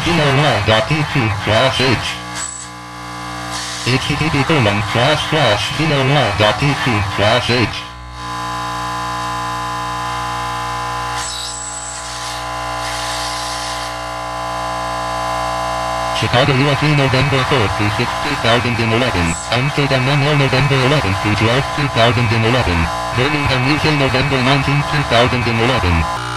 VOR.DT/H http://VOR.DT/H Chicago, USA, November 4th to 6th, 2011. Amsterdam, November 11th to 12th, 2011. Birmingham, UK, November 19th, 2011.